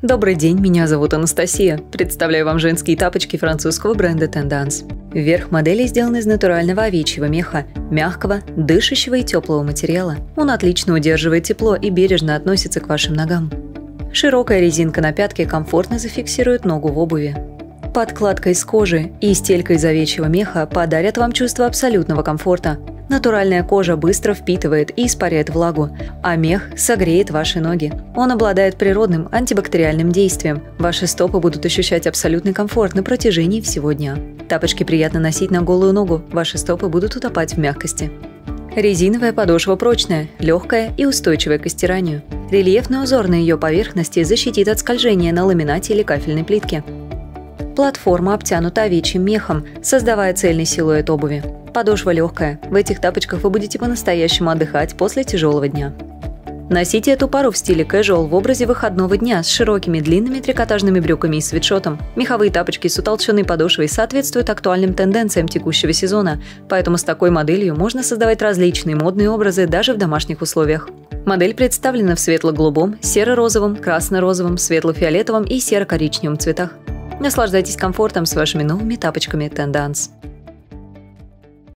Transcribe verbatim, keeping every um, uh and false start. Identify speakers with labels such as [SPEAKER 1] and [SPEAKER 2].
[SPEAKER 1] Добрый день, меня зовут Анастасия. Представляю вам женские тапочки французского бренда Tendance. Верх модели сделан из натурального овечьего меха, мягкого, дышащего и теплого материала. Он отлично удерживает тепло и бережно относится к вашим ногам. Широкая резинка на пятке комфортно зафиксирует ногу в обуви. Подкладка из кожи и стелька из овечьего меха подарят вам чувство абсолютного комфорта. Натуральная кожа быстро впитывает и испаряет влагу, а мех согреет ваши ноги. Он обладает природным антибактериальным действием. Ваши стопы будут ощущать абсолютный комфорт на протяжении всего дня. Тапочки приятно носить на голую ногу, ваши стопы будут утопать в мягкости. Резиновая подошва прочная, легкая и устойчивая к стиранию. Рельефный узор на ее поверхности защитит от скольжения на ламинате или кафельной плитке. Платформа обтянута овечьим мехом, создавая цельный силуэт обуви. Подошва легкая. В этих тапочках вы будете по-настоящему отдыхать после тяжелого дня. Носите эту пару в стиле casual в образе выходного дня с широкими длинными трикотажными брюками и свитшотом. Меховые тапочки с утолщенной подошвой соответствуют актуальным тенденциям текущего сезона, поэтому с такой моделью можно создавать различные модные образы даже в домашних условиях. Модель представлена в светло-голубом, серо-розовом, красно-розовом, светло-фиолетовом и серо-коричневом цветах. Наслаждайтесь комфортом с вашими новыми тапочками Tendance.